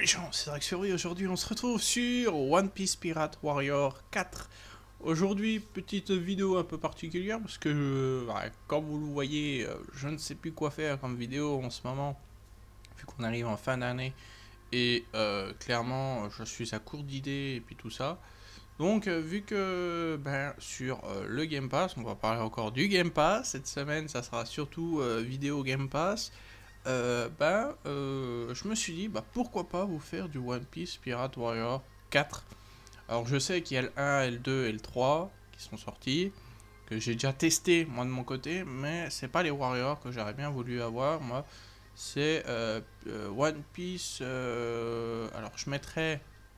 les gens, c'est Drax Fury. Aujourd'hui, on se retrouve sur One Piece Pirate Warrior 4. Aujourd'hui, petite vidéo un peu particulière parce que, comme vous le voyez, je ne sais plus quoi faire comme vidéo en ce moment, vu qu'on arrive en fin d'année. Et clairement, je suis à court d'idées et puis tout ça. Donc, vu que sur le Game Pass, on va parler encore du Game Pass. Cette semaine, ça sera surtout vidéo Game Pass. Je me suis dit, pourquoi pas vous faire du One Piece Pirate Warrior 4. Alors je sais qu'il y a le 1, le 2 et le 3 qui sont sortis, que j'ai déjà testé moi de mon côté, mais c'est pas les Warriors que j'aurais bien voulu avoir. Moi, c'est One Piece. Alors je mettrai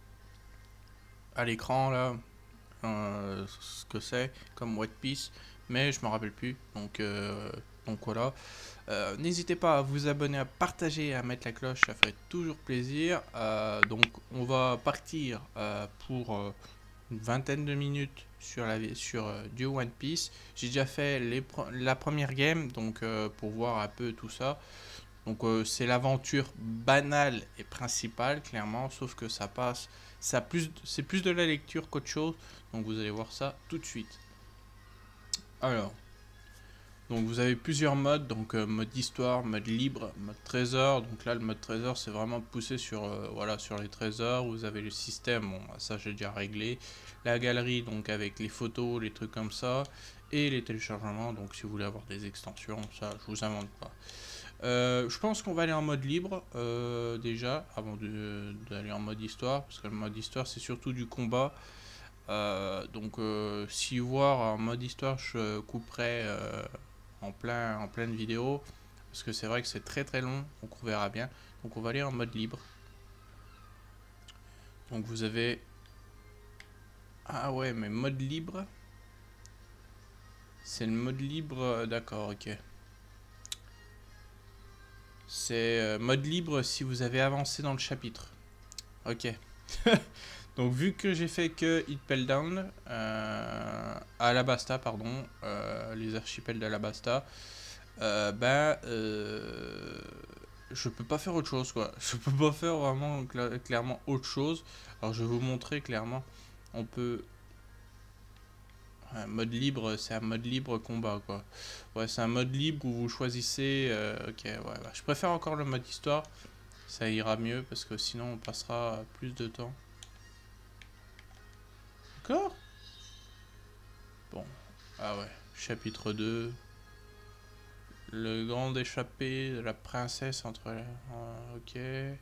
à l'écran là ce que c'est comme One Piece, mais je me rappelle plus. Donc voilà. N'hésitez pas à vous abonner, à partager et à mettre la cloche, ça ferait toujours plaisir. Donc on va partir pour une vingtaine de minutes sur du One Piece. J'ai déjà fait la première game, donc pour voir un peu tout ça. Donc c'est l'aventure banale et principale, clairement, sauf que c'est plus de la lecture qu'autre chose. Donc vous allez voir ça tout de suite. Alors. Donc vous avez plusieurs modes, donc mode histoire, mode libre, mode trésor. Donc là le mode trésor c'est vraiment poussé sur, sur les trésors. Vous avez le système, bon ça j'ai déjà réglé. La galerie donc avec les photos, les trucs comme ça. Et les téléchargements, donc si vous voulez avoir des extensions, ça je vous invente pas. Je pense qu'on va aller en mode libre déjà, avant d'aller en mode histoire. Parce que le mode histoire c'est surtout du combat. Si voir en mode histoire je couperai en pleine vidéo parce que c'est vrai que c'est très très long, donc on verra bien. Donc on va aller en mode libre. Donc vous avez mais mode libre, c'est le mode libre, d'accord, ok, c'est mode libre si vous avez avancé dans le chapitre, ok. Donc vu que j'ai fait que Hitpel Down, Alabasta, pardon, les archipels d'Alabasta, je peux pas faire autre chose quoi. Je peux pas faire vraiment clairement autre chose. Alors je vais vous montrer clairement. On peut... mode libre, c'est un mode libre combat quoi. Ouais, c'est un mode libre où vous choisissez... ok, je préfère encore le mode histoire. Ça ira mieux parce que sinon on passera plus de temps. D'accord. Bon, chapitre 2. Le grand échappé de la princesse entre... ok.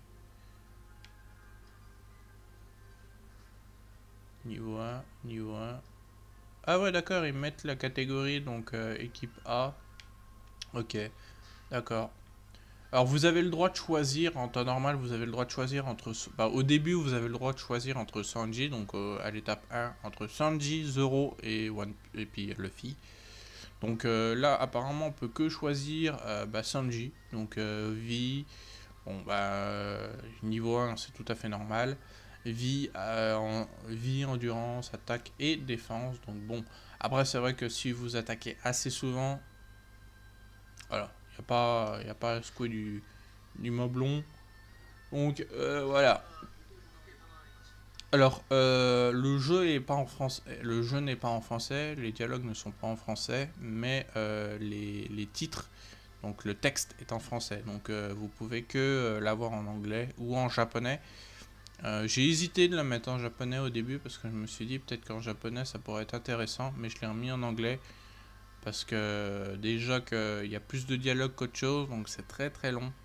Niveau 1, niveau 1. Ah ouais d'accord, ils mettent la catégorie, donc équipe A. Ok, d'accord. Alors vous avez le droit de choisir, en temps normal, vous avez le droit de choisir entre... au début, vous avez le droit de choisir entre Sanji, donc à l'étape 1, entre Sanji, Zoro et puis Luffy. Donc là, apparemment, on peut que choisir Sanji, donc vie. Bon, niveau 1, c'est tout à fait normal. Vie, endurance, attaque et défense. Donc bon, après, c'est vrai que si vous attaquez assez souvent, voilà, il n'y a pas à secouer du moblon. Donc voilà. Alors, le jeu est pas en français. Le jeu n'est pas en français, les dialogues ne sont pas en français, mais les titres, donc le texte est en français. Donc vous pouvez que l'avoir en anglais ou en japonais. J'ai hésité de la mettre en japonais au début parce que je me suis dit peut-être qu'en japonais ça pourrait être intéressant, mais je l'ai remis en anglais parce que déjà qu'il y a plus de dialogue qu'autre chose, donc c'est très très long.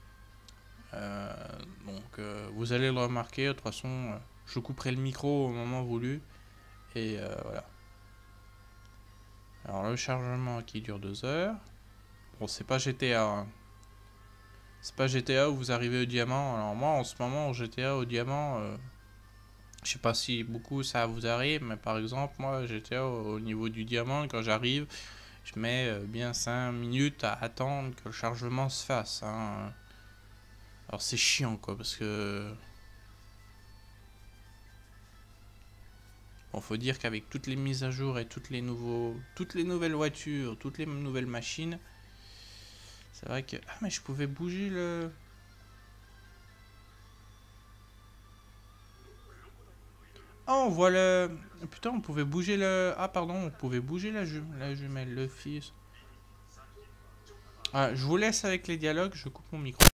Vous allez le remarquer, de toute façon je couperai le micro au moment voulu et voilà. Alors le chargement qui dure 2 heures. Bon, c'est pas GTA hein. C'est pas GTA où vous arrivez au diamant. Alors moi en ce moment en GTA au diamant, je sais pas si beaucoup ça vous arrive, mais par exemple moi GTA au niveau du diamant, quand j'arrive je mets bien 5 minutes à attendre que le chargement se fasse hein. Alors c'est chiant quoi parce que... Bon, faut dire qu'avec toutes les mises à jour et toutes les nouvelles voitures, toutes les nouvelles machines, c'est vrai que... Ah mais je pouvais bouger le... Ah, on voit le... Putain, on pouvait bouger le... Ah, pardon, on pouvait bouger la jumelle, le fils. Ah, je vous laisse avec les dialogues, je coupe mon micro.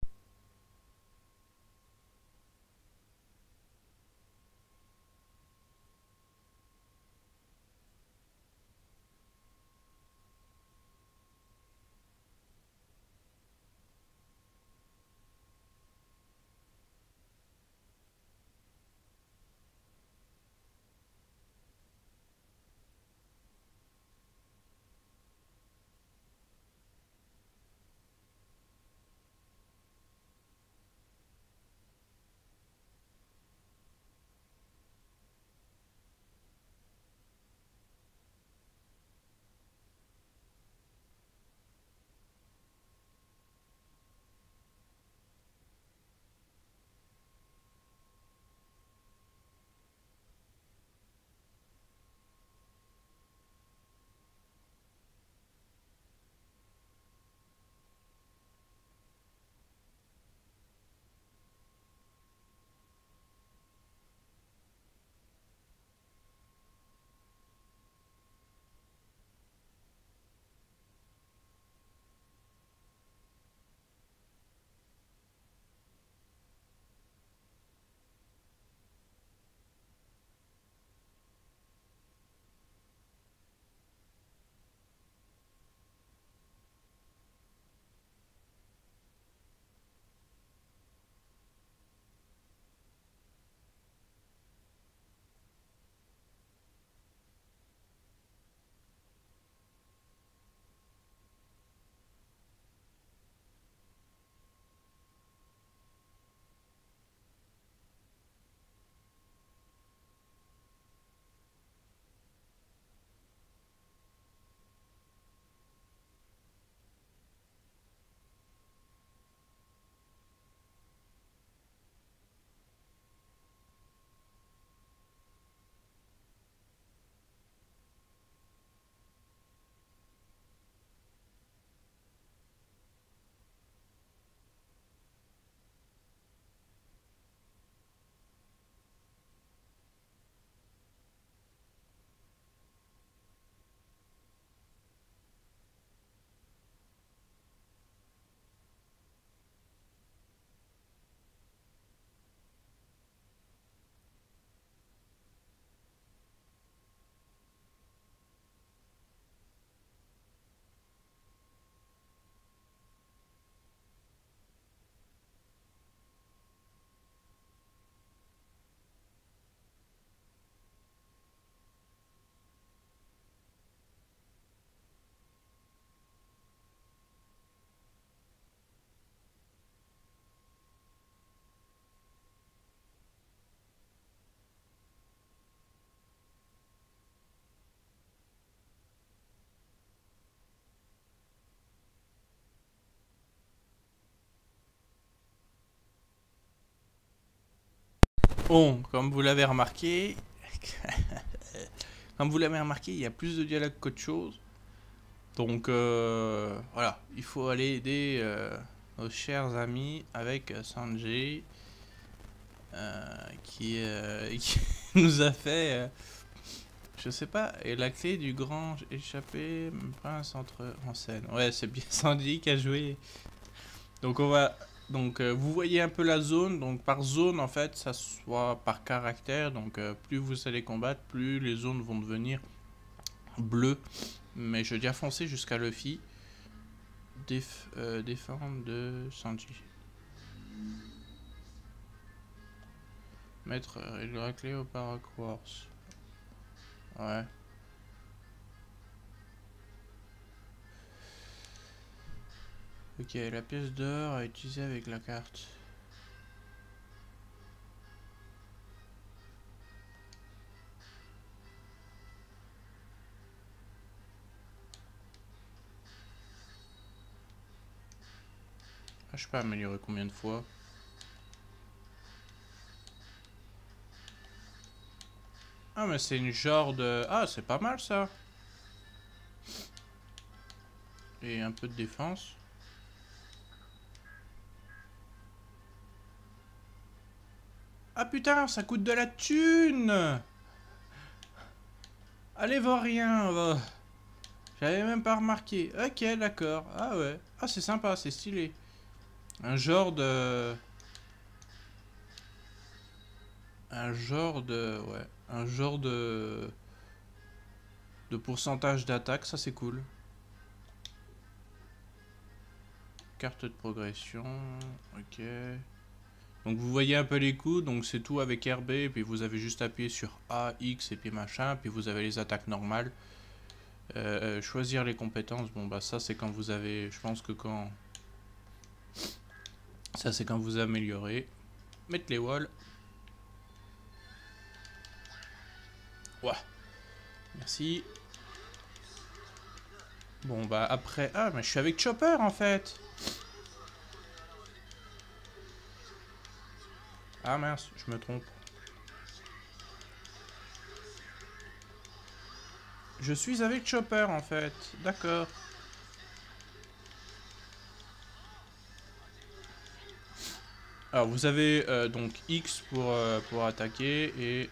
Bon, comme vous l'avez remarqué... Comme vous l'avez remarqué, il y a plus de dialogues qu'autre chose. Donc, voilà, il faut aller aider nos chers amis avec Sanji. Qui nous a fait, je sais pas, et la clé du grand échappé, prince entre en scène. Ouais, c'est bien Sandy qui a joué. Donc on va, donc vous voyez un peu la zone. Donc par zone en fait, ça soit par caractère. Donc plus vous allez combattre, plus les zones vont devenir bleues. Mais je vais déjà foncer jusqu'à Luffy. Défendre de Sanji. Mettre la clé au paraquartz. Ouais. Ok, la pièce d'or à utiliser avec la carte. Ah, je peux améliorer combien de fois? Ah, mais c'est une genre de... Ah, c'est pas mal ça. Et un peu de défense. Ah putain, ça coûte de la thune. Allez voir rien. J'avais même pas remarqué. Ok, d'accord. Ah ouais. Ah, c'est sympa, c'est stylé. Un genre de... Ouais. Un genre de pourcentage d'attaque, ça c'est cool. Carte de progression. Ok. Donc vous voyez un peu les coups, donc c'est tout avec RB, et puis vous avez juste appuyé sur A, X, et puis machin, puis vous avez les attaques normales. Choisir les compétences, bon bah ça c'est quand vous avez, je pense que quand... Ça c'est quand vous améliorez. Mettre les walls. Ouais, merci. Bon bah après... Ah mais je suis avec Chopper en fait. Ah mince, je me trompe. Je suis avec Chopper en fait, d'accord. Alors vous avez donc X pour attaquer et...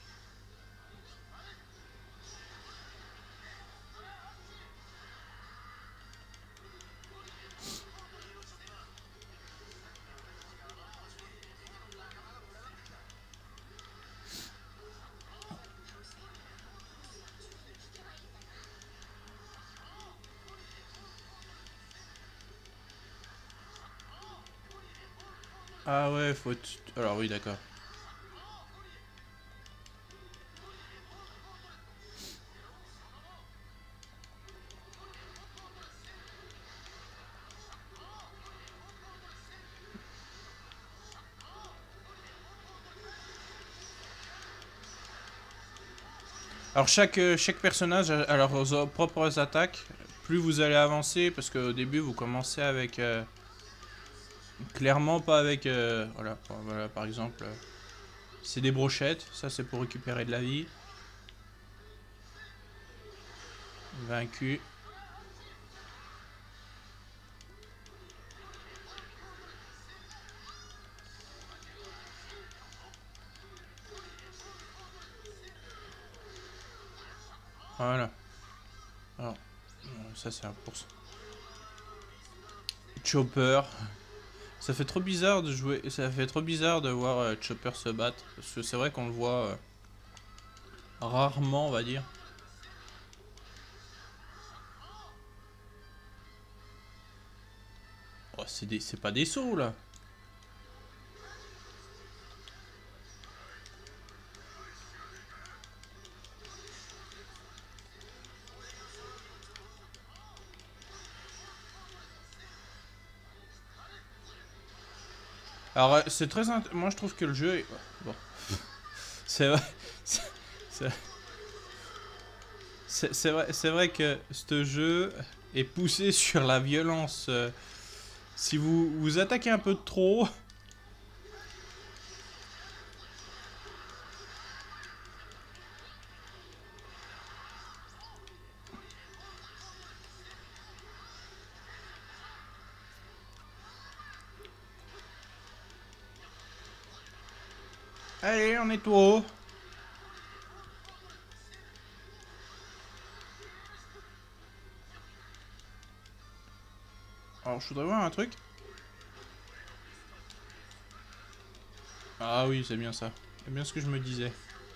Ah ouais, faut... Alors oui, d'accord. Alors chaque personnage a leurs propres attaques. Plus vous allez avancer, parce qu'au début vous commencez avec... clairement pas avec... voilà, par exemple... c'est des brochettes, ça c'est pour récupérer de la vie. Vaincu. Voilà. Alors, ça c'est un pour ça. Chopper. Ça fait trop bizarre de jouer... Ça fait trop bizarre de voir Chopper se battre. Parce que c'est vrai qu'on le voit rarement, on va dire. Oh, c'est pas des sauts là. Alors, c'est très... Moi, je trouve que le jeu est... Bon. C'est vrai... C'est c'est vrai que ce jeu est poussé sur la violence. Si vous vous attaquez un peu de trop... Allez, on est tout haut. Alors, je voudrais voir un truc. Ah oui, c'est bien ça. C'est bien ce que je me disais.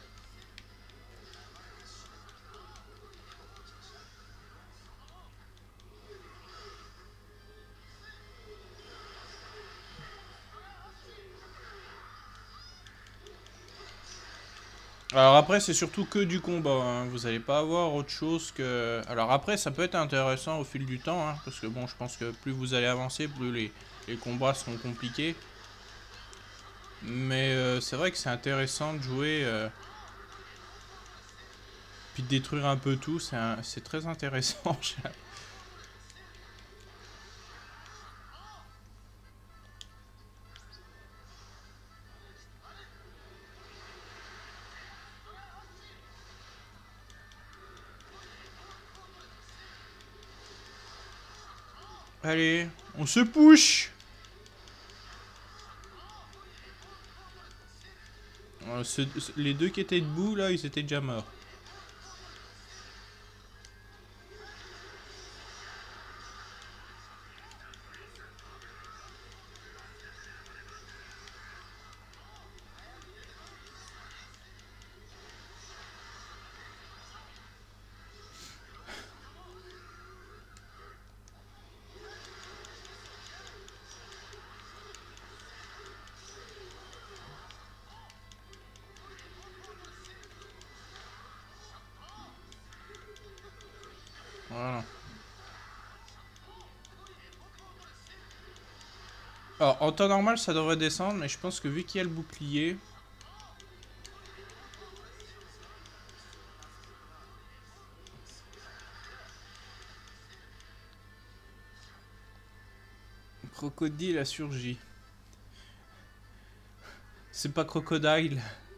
Alors après, c'est surtout que du combat, hein. Vous allez pas avoir autre chose que... Alors après, ça peut être intéressant au fil du temps, hein, parce que bon, je pense que plus vous allez avancer, plus les combats seront compliqués. Mais c'est vrai que c'est intéressant de jouer, puis de détruire un peu tout, c'est très intéressant. Allez, on se push. Les deux qui étaient debout, là, ils étaient déjà morts. Alors, en temps normal, ça devrait descendre, mais je pense que vu qu'il y a le bouclier... Crocodile a surgi. C'est pas crocodile.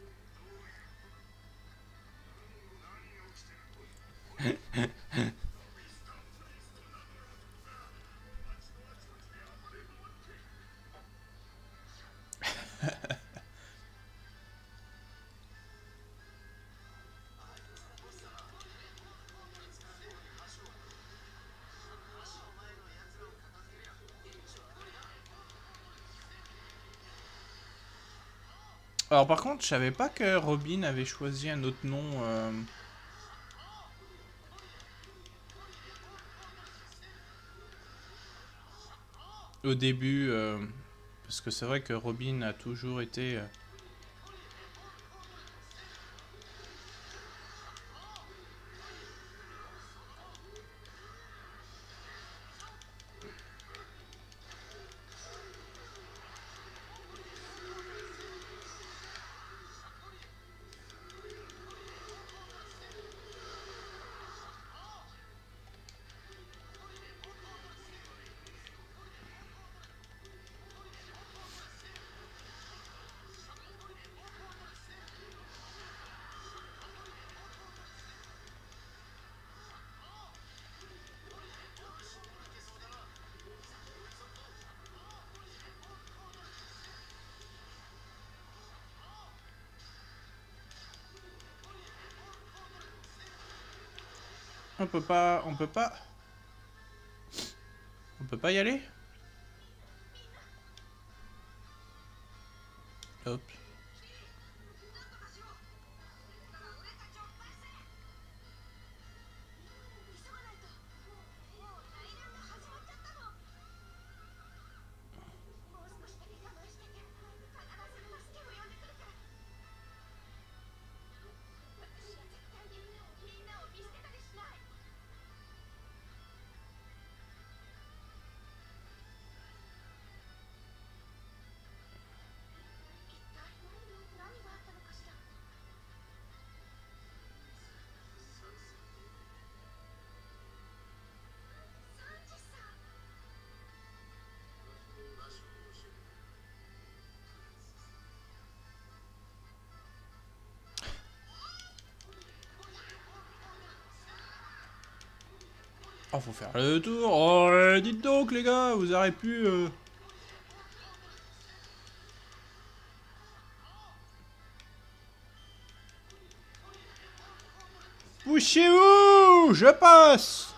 Alors par contre, je savais pas que Robin avait choisi un autre nom. Au début, parce que c'est vrai que Robin a toujours été... On peut pas... On peut pas... On peut pas y aller? Hop. Oh, faut faire le tour. Oh, dites donc, les gars, vous auriez pu... Poussez-vous! Je passe!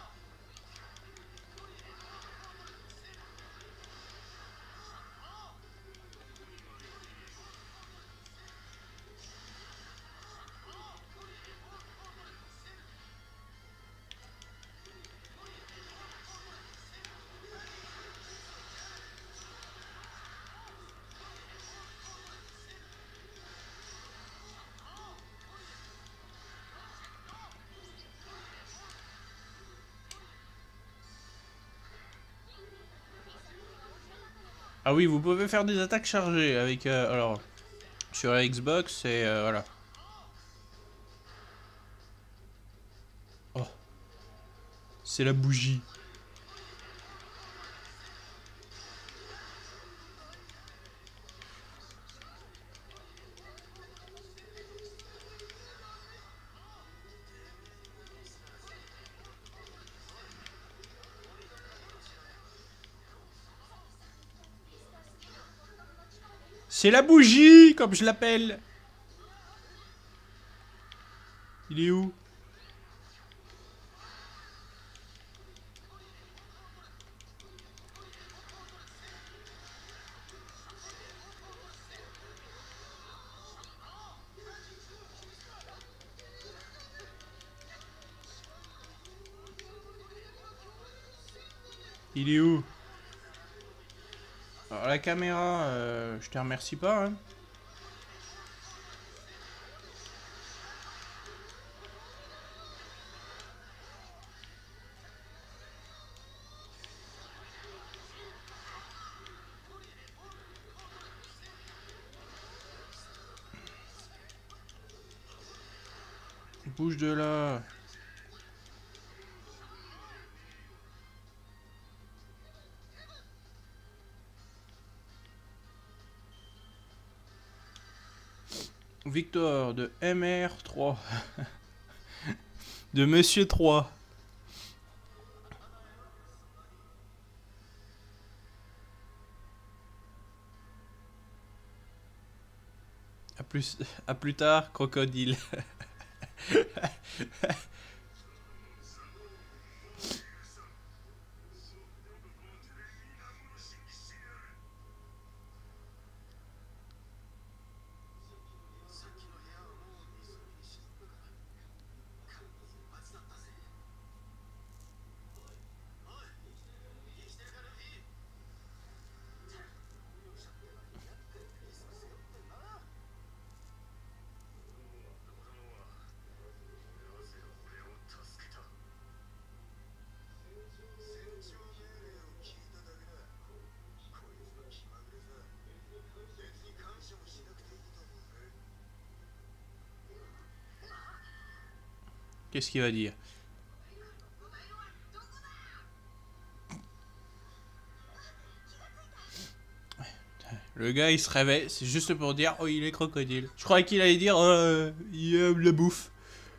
Ah oui, vous pouvez faire des attaques chargées avec... alors, sur la Xbox, et voilà. Oh, c'est la bougie. C'est la bougie, comme je l'appelle. Il est où? Il est où? Alors la caméra, je te remercie pas, hein. bouge de là. Victoire de MR3. De Monsieur 3. À plus tard, crocodile. Qu'est-ce qu'il va dire? Le gars il se réveille, c'est juste pour dire oh il est crocodile. Je croyais qu'il allait dire il aime la bouffe.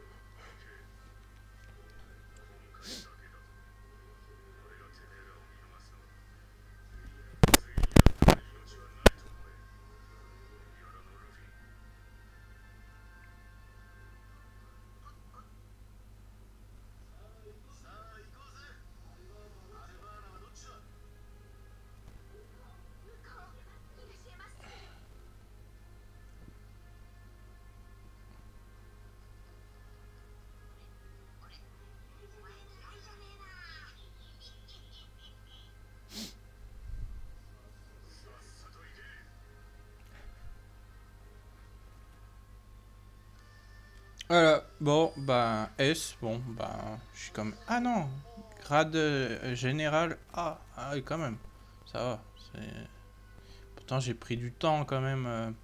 Voilà, bon, bah, S, bon, bah, je suis comme... Ah non, grade général A, ah oui, quand même, ça va, c'est... Pourtant, j'ai pris du temps, quand même,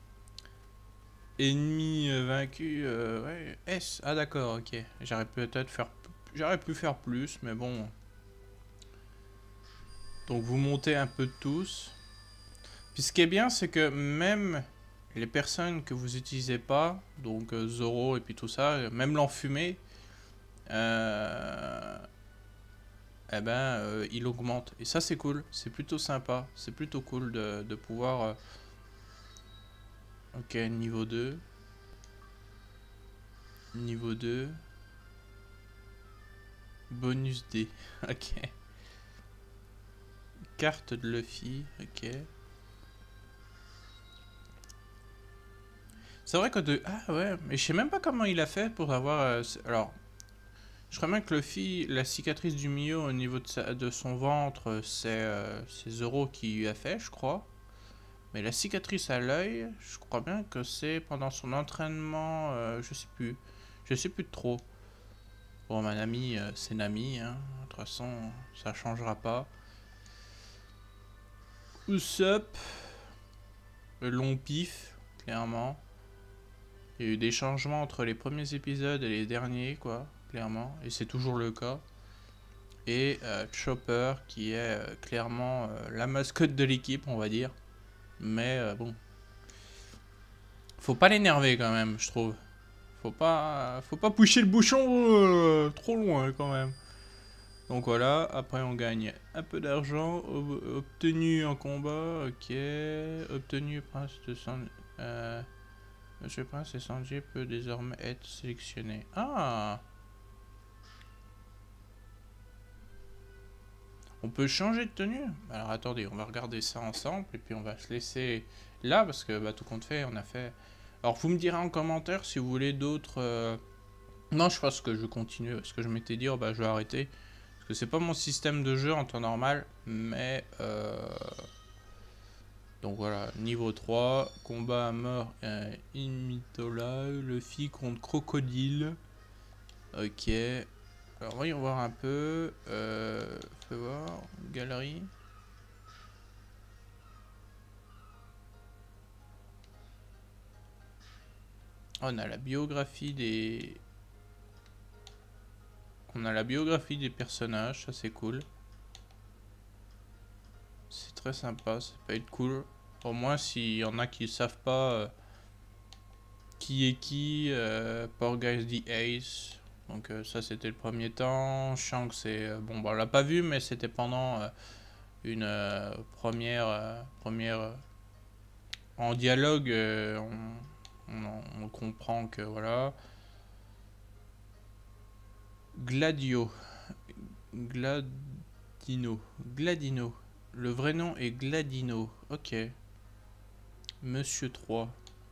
ennemi vaincu, ouais, S, ah d'accord, ok, j'aurais pu faire plus, mais bon... Donc, vous montez un peu tous. Puis ce qui est bien, c'est que même les personnes que vous utilisez pas, donc Zoro et puis tout ça, même l'enfumé, euh, eh ben, il augmente. Et ça, c'est cool. C'est plutôt sympa. C'est plutôt cool de pouvoir... Ok, niveau 2. Niveau 2. Bonus D. Ok. Carte de Luffy. Ok. C'est vrai que de... Ah ouais, mais je sais même pas comment il a fait pour avoir... alors, je crois bien que Luffy, la cicatrice du milieu au niveau de son ventre, c'est Zoro qui lui a fait, je crois. Mais la cicatrice à l'œil, je crois bien que c'est pendant son entraînement, je sais plus. Je sais plus trop. Bon, ma amie, c'est Nami, hein. De toute façon, ça changera pas. Usopp, le long pif, clairement. Il y a eu des changements entre les premiers épisodes et les derniers, quoi, clairement. Et c'est toujours le cas. Et Chopper, qui est clairement la mascotte de l'équipe, on va dire. Mais bon, faut pas l'énerver quand même, je trouve. Faut pas pousser le bouchon trop loin quand même. Donc voilà, après on gagne un peu d'argent obtenu en combat, ok. Obtenu Prince de Sanji. Monsieur Prince et Sanji peut désormais être sélectionné. Ah, on peut changer de tenue. Alors attendez, on va regarder ça ensemble et puis on va se laisser là parce que bah, tout compte fait, on a fait. Alors vous me direz en commentaire si vous voulez d'autres. Non, je pense que je vais continuer parce que je m'étais dit, oh, bah, je vais arrêter. Parce que c'est pas mon système de jeu en temps normal, mais... Donc voilà, niveau 3, combat à mort Imitola, Luffy contre Crocodile. Ok. Alors voyons voir un peu. Fais voir, galerie. On a la biographie des... On a la biographie des personnages, ça c'est cool. C'est très sympa, ça peut être cool. Au moins s'il y en a qui savent pas qui est qui, Porguys the Ace. Donc ça c'était le premier temps. Shanks c'est... bon bah on l'a pas vu mais c'était pendant une première en dialogue on comprend que voilà. Gladio. Gladino. Le vrai nom est Gladino. Ok. Monsieur 3.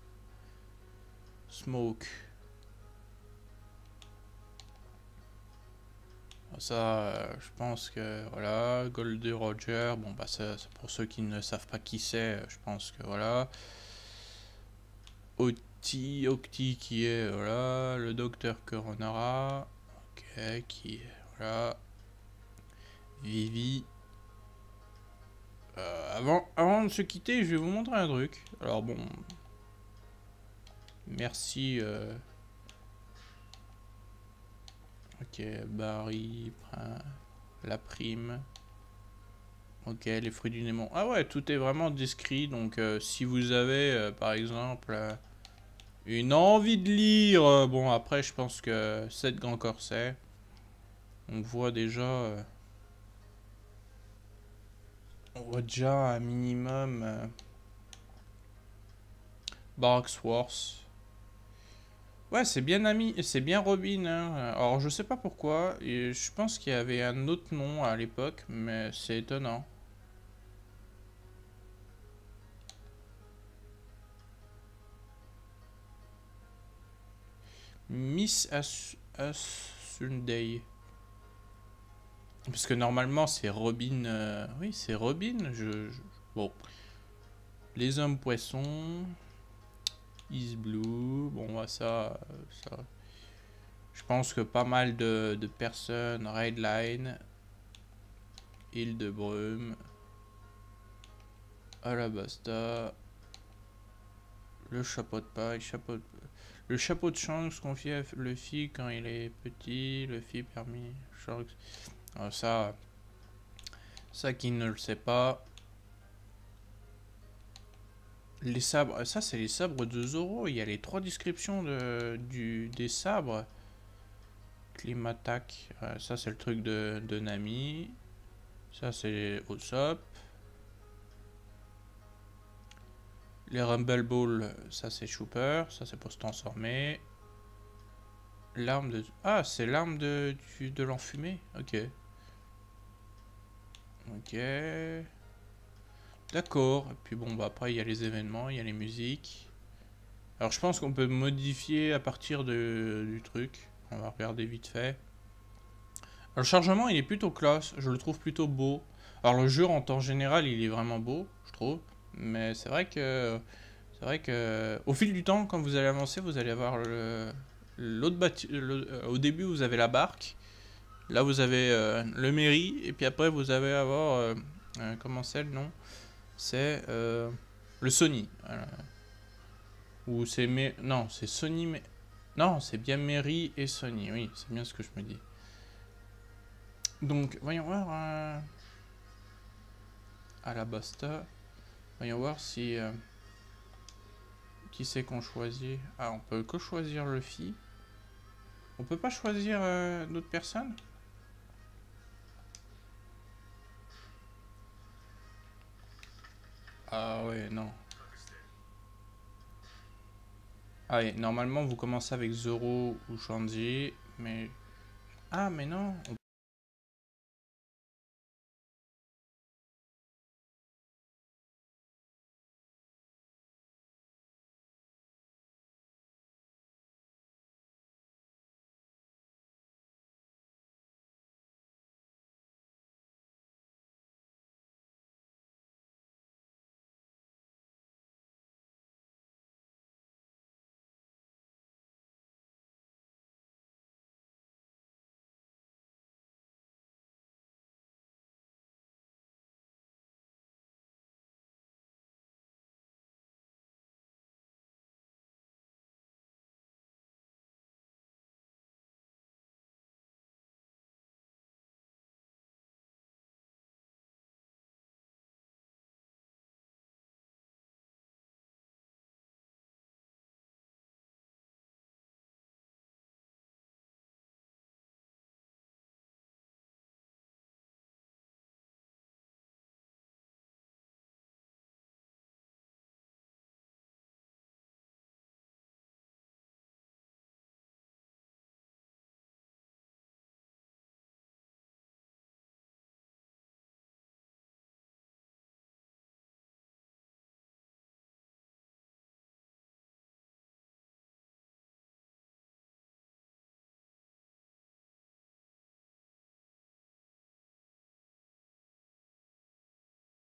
Smoke. Ça, je pense que voilà. Goldie Roger. Bon, bah, ça, pour ceux qui ne savent pas qui c'est, je pense que voilà. Octi qui est voilà. Le docteur Coronara. Ok, qui est voilà. Vivi. Avant de se quitter, je vais vous montrer un truc. Alors bon. Merci. Ok, Barry, la prime. Ok, les fruits du Némon. Ah ouais, tout est vraiment décrit. Donc si vous avez, par exemple, une envie de lire... bon, après, je pense que 7 grands corsets. On voit déjà... on voit déjà un minimum... Barksworth. Ouais, c'est bien ami, c'est bien Robin. Hein. Alors, je sais pas pourquoi. Et je pense qu'il y avait un autre nom à l'époque, mais c'est étonnant. Miss Sunday. Parce que normalement, c'est Robin. Oui, c'est Robin. Bon. Les hommes poissons. Is Blue. Bon, bah, ça. Je pense que pas mal de personnes. Redline. Île de Brume. Alabasta. Le chapeau de paille. Le chapeau de Shanks confié à Luffy quand il est petit. Luffy permis. Shanks. Alors ça qui ne le sait pas. Les sabres. Ça, c'est les sabres de Zoro. Il y a les 3 descriptions des sabres. Climatac. Ça, c'est le truc de Nami. Ça, c'est Usopp. Les Rumble Ball, ça c'est Chopper, ça c'est pour se transformer. L'arme de... Ah, c'est l'arme de l'enfumé. Ok. Ok. D'accord. Et puis bon, bah après il y a les événements, il y a les musiques. Alors je pense qu'on peut modifier à partir du truc. On va regarder vite fait. Alors, le chargement il est plutôt classe, je le trouve plutôt beau. Alors le jeu en temps général il est vraiment beau, je trouve. Mais c'est vrai que... au fil du temps, quand vous allez avancer, vous allez avoir au début, vous avez la barque. Là, vous avez le mairie. Et puis après, vous allez avoir... comment c'est le nom? C'est le Sony. Voilà. Ou c'est... Non, c'est Sony... Mais... Non, c'est bien mairie et Sony. Oui, c'est bien ce que je me dis. Donc, voyons voir... Alabasta. Voyons voir si... qui c'est qu'on choisit? Ah, on peut que choisir Luffy. On peut pas choisir d'autres personnes? Ah ouais, non. Ah ouais, normalement vous commencez avec Zoro ou Shanji, mais... Ah mais non,